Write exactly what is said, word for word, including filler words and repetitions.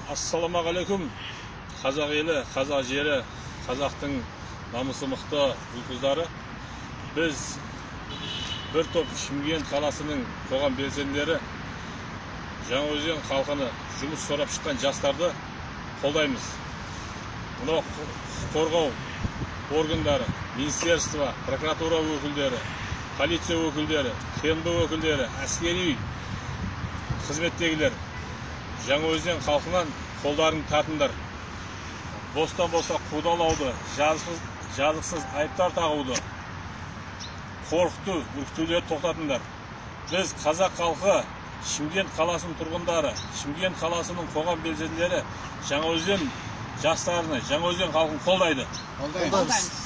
Ассалаумағалейкум, қазақ елі, қазақ жері, қазақтың намысы мықты ұл-қыздары. Біз бір топ Шымкент қаласының қоғам белсенділері Жаңаөзен халқыны жұмыс сұрап шыққан жастарды қолдаймыз. Мынау құқық қорғау органдары, министерство, прокуратура өкілдері, полиция өкілдері, КМБ өкілдері, әскери қызметтегілер Жаңаөзен халқынан қолдарын тартыңдар. Бостан-босқа қудалауды, жазықсыз айыптар тағуды, қорқыту, үркітулерді тоқтатыңдар. Біз қазақ халқы, Шымкент қаласының тұрғындары, Шымкент қаласының қоғам белсенділері Жаңаөзен жастарыны, Жаңаөзен халқын қолдайды. Қолдаймыз.